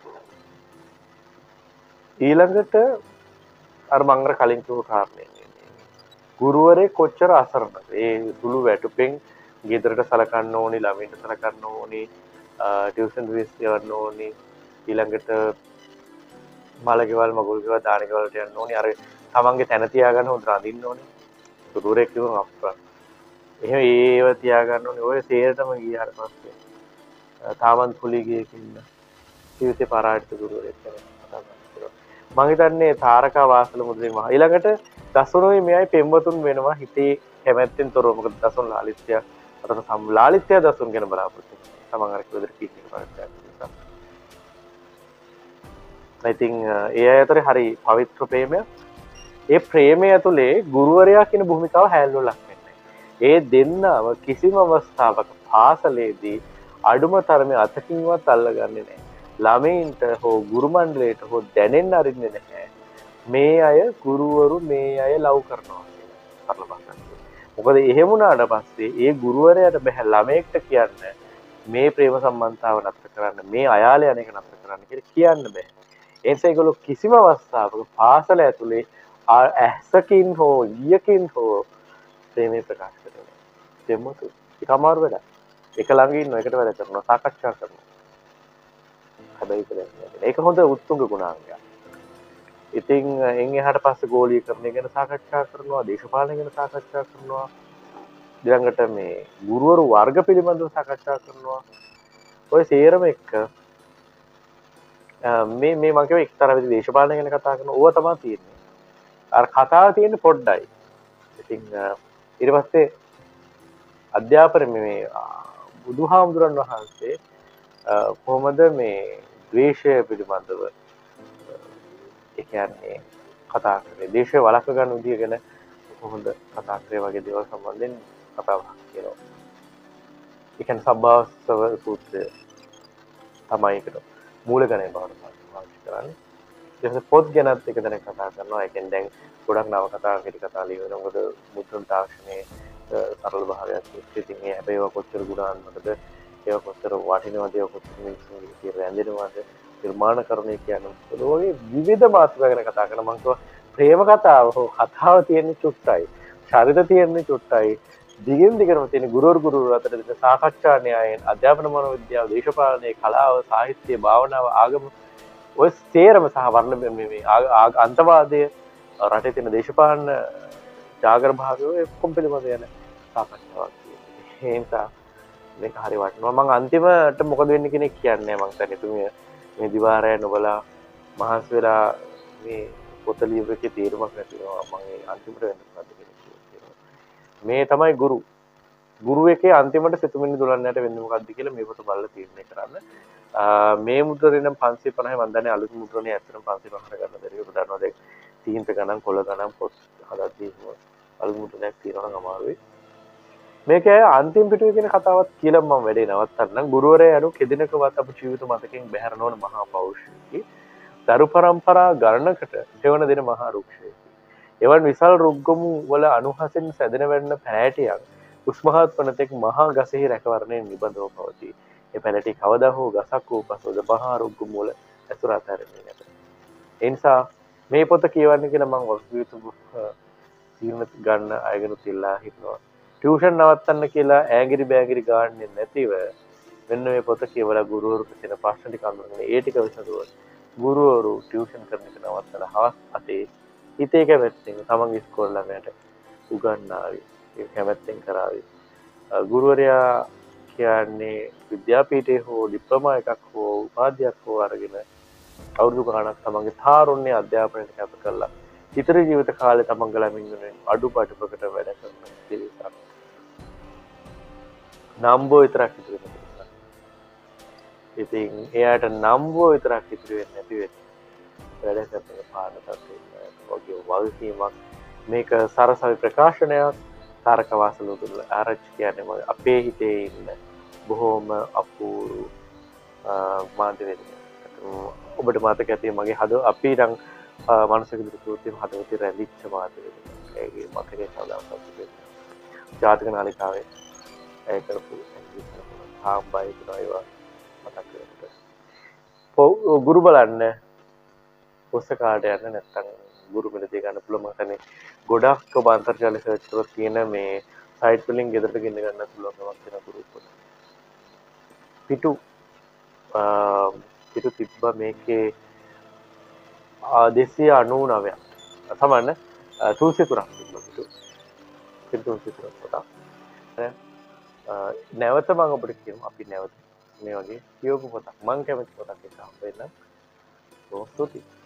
ඊළඟට අර මම අර කලින් කිව්ව කාරණේ ගුරුවරේ කොච්චර අසරණද. ඒ සුළු වැටුපෙන් ගෙදරට සලකන්න ඕනි, ළමයින්ට සලකන්න ඕනි, ටියුෂන් ෆීස් ගෙවන්න ඕනි, ඊළඟට මලකෙවල් මගුල්කෙවල් දානකෙවල් වලට යන්න ඕනි. අර තමන්ගේ තැන තියාගන්න හොඳට අඳින්න ඕනි. ගුරුවරයෙක් කිව්වම අප්පා. එහෙම ඒව තියාගන්න ඕනි. ඔය සේරටම ගියාට පස්සේ තාමත් පුලි ගියකින් ජීවිතේ පරාජිත ගුරුවරයෙක් කෙනෙක් කතා කරනවා. මම හිතන්නේ තාරකා වාසල මුද්‍රේ මහ ඊළඟට දසුනුයි මෙයයි පෙම්වතුන් වෙනවා හිතේ කැමැත්තෙන් තොරව. මොකද දසුන් ලාලිත්‍ය අතට සම් ලාලිත්‍ය දසුන් ගැන බලාපොරොත්තු වෙනවා. තමන් අර කිව්ව විදිහට කීකේ පාරක් නිසා. I think ඒ අය අතර හරි පවිත්‍ර ප්‍රේමයක්. ඒ ප්‍රේමය ඇතුලේ ගුරුවරයා කියන භූමිකාව හැල්ලුලක් වෙන්නේ. ඒ දෙන්නම කිසිම අවස්ථාවක පාසලේදී අඩුම තරමේ අතකින්වත් අල්ලගන්නේ නැහැ. ළමයින්ට හෝ ගුරු මණ්ඩලයට හෝ දැනෙන්න අරින්නේ නැහැ. මේ අය ගුරුවරු මේ අය ලව් කරනවා කියලා සරල භාෂාවෙන්. මොකද එහෙම වුණාට පස්සේ ඒ ගුරුවරයාට බෑ ළමයෙක්ට කියන්න මේ ප්‍රේම සම්බන්ධතාව නතර කරන්න, මේ අයාලේ අනේක නතර කරන්න කියලා කියන්න බෑ. ඒ නිසා ඒගොල්ලෝ කිසිම අවස්ථාවක පාසල ඇතුලේ ඇස්සකින් හෝ ඊයකින් හෝ ප්‍රේමය ප්‍රකාශ කරනවා. දෙමුතු ඒක අමාරු වැඩක්. එක ළඟ ඉන්න එකට වැඩ කරනවා, සාකච්ඡා කරනවා. හැබැයි ඒක හොඳ උත්තුංග ගුණාංගයක්. ඉතින් එන් එහාට පස්සේ ගෝලීකරණය ගැන සාකච්ඡා කරනවා, දේශපාලනය ගැන සාකච්ඡා කරනවා, ඊළඟට මේ ගුරුවරු වර්ග පිළිබඳව සාකච්ඡා කරනවා. ඔය සේරම එක්ක මේ මේ මම කියව එක්තරා විදිහේ දේශපාලනය ගැන කතා කරනවා. ඕවා තමයි තියෙන්නේ. අර කතාව තියෙන්නේ පොඩ්ඩයි. ඉතින් ඊට පස්සේ අධ්‍යාපන මේ බුදුහාමුදුරන් වහන්සේ කොහොමද මේ ද්වේෂය පිළිබඳව ඒ කියන්නේ කතා කරේ, දේශය වළක්ව ගන්න විදිය ගැන කොහොමද කතා කරේ වගේ දේවල් සම්බන්ධයෙන් කතාවක් කියනවා. ඒ කියන්නේ සබ්බාසව සූත්‍රය තමයි ඒකට මූල ගණන් බවට පාවිච්චි කරන්නේ. ඊට පොත් ගැනත් එක දැනක් කතා කරනවා. ඒ කියන්නේ දැන් ගොඩක් නවකතා කෙටි කතා ලියන මොකද මුද්‍රණ තාක්ෂණයේ සරල භාවයක් එක්ක ඉතින් ඒ හැබැයි ඒවා කොච්චර ගුණාත්මකද ඒවා කොච්චර වටිනවද ඒවා කොච්චර මිනිස්සුන්ගේ ඉතින් රැඳෙනවද නිර්මාණකරණය කියන්නේ මොකද ඔය විවිධ මාතෘකා ගැන කතා කරන මම කිව්වා ප්‍රේම කතාව හෝ කතාව තියෙන්නේ චුට්ටයි චරිත තියෙන්නේ චුට්ටයි දිගින් දිගටම තියෙන ගුරුවරු ගුරුවරු අතර තියෙන සාකච්ඡා න්‍යායයෙන් අධ්‍යාපන මනෝවිද්‍යාව දේශපාලනයේ කලාව සාහිත්‍ය භාවනාව ආගම ඔය තේරම සහ වර්ණ මේ මේ අන්තවාදය රටේ තියෙන දේශපාලන ජාගර භාවය ඔය ඔක්කොම පිළිබඳ යන සාකච්ඡාවක් තියෙනවා. ඒ නිසා මේක හරි වටිනවා. මම අන්තිමට මොකද වෙන්නේ කෙනෙක් කියන්නේ මම හිතන්නේ තුමිය මේ දිවාරය නොබලා මහන්සි වෙලා මේ පොත ලියපු එකේ තීරමක් නැතිනවා මම ඒ අන්තිමට වෙන්න මොකද්ද කියන්නේ. මේ තමයි ගුරු. ගුරු එකේ අන්තිමට සිතුමිනි දුලන්නට වෙන්නේ මොකද්ද කියලා මේ පොත බලලා තීරණය කරන්න. මේ මුද්‍රණය නම් පන්සිය පනහයි මම දන්නේ අලුත් මුද්‍රණය ඇත්තටම පන්සිය පනහකට ගන්න බැරි ඔබ දන්නවා දැන් තීන්ත ගණන් කොළ ගණන් පොත් හදද්දී අලුත් මුද්‍රණයක් තියෙනවා නම් අමාරුයි මේක අන්තිම පිටුවේ කියන කතාවත් කියලා මම වැඩේ නවත්තන්නම් ගුරුවරයා අනු කෙදිනකවත් අපේ ජීවිත මතකෙන් බැහැර නොවන මහා පෞරුෂයෙකි දරු පරම්පරා ගණනකට සෙවණ දෙන මහා රුක්ෂයෙකි එවන් විශාල රුක්ගමු වල අනුහසෙන් සැදෙන වැන්න පැහැටියක් උස්මහත් වනතෙක් මහා ගසෙහි රැකවරණයෙන් නිබඳව පවතී ඒ පැලටි කවදා හෝ ගසක් වූ පසුද මහා රුක්ගමු වල ඇසුර අතහැරෙන්නේ නැත ඒ නිසා මේ පොත කියවන්න කියලා මම YouTube තීරණ ගන්න අයගෙනුත් ඉල්ලා හිටනවා ටියුෂන් නවත්තන්න කියලා ඈගිරි බෑගිරි ගාන්නේ නැතිව මෙන්න මේ පොත කියවලා ගුරුවරුන්ට තියෙන ප්‍රශ්න ටික අඳුරගෙන ඒ ටික විසඳුවා ගුරුවරු ටියුෂන් කරන එක නවත්තලා හවස් අතේ හිතේ කැමැත්තෙන් තමන්ගේ ඉස්කෝලේ ළමයට උගන්වාවි ඒක කැමැත්තෙන් කරાવી ගුරුවරයා කියන්නේ විද්‍යාපීඨයේ හෝ ඩිප්ලෝමා එකක් හෝ උපාධියක් හෝ අරගෙන අවුරුදු ගාණක් තමන්ගේ තාරුණ්‍ය අධ්‍යාපනයට කැප කළා ඉතර ජීවිත කාලේ තමන් ගලමින් වෙන අඩුපාඩුකට වැඩ කරන පිළිසක් නම්බෝ විතරක් ඉතුරු වෙන නිසා. ඉතින් එයාට නම්බෝ විතරක් ඉතුරු වෙන්නේ නැති වෙන්නේ. වැඩ කරන පාඩකට වගේ වගකීමක් මේක සරසවි ප්‍රකාශනයක් තාරක වාසලෝතුල ආරච්චි කියන්නේ මම අපේ හිතේ ඉන්න බොහොම අපූර්ව මාධ්‍යවේදියෙක්. ඔබට මතක ඇති මගේ හද අපි නම් මානසික දුරුකෘතිය හදවතේ රැඳිච්ච මාධ්‍යවේදියෙක්. ඒකේ මතකේ සදාසත් තිබෙනවා. ජාතක නාලිකාවේ ඒ කරපු ආම්බයි කරනවා මතක වෙනවා. ගුරු බලන්න පුස්තකාලයට යන්න නැත්නම් ගුරු මෙලදී ගන්න පුළුවන් මම හිතන්නේ ගොඩක් ඔබ අන්තර්ජාලය සර්ච් කරලා තියෙන මේ සයිට් වලින් ගෙදරට ගෙන්න ගන්න පුළුවන්කමක් තියෙන ගුරු පොත. පිටු පිටු තිබ්බා මේකේ දෙසිය අනූනවයක් සමන්න තුන්සිය තුනක් තිබ්බා පිටු. පිටු තුන්සිය තුනක් පොතක්. නැවත මම ඔබට කියමු අපි නැවත මේ වගේ කියවපු පොතක් මම කැමති පොතක් එක හම්බ වෙන්න. බොහොම ස්තුතියි.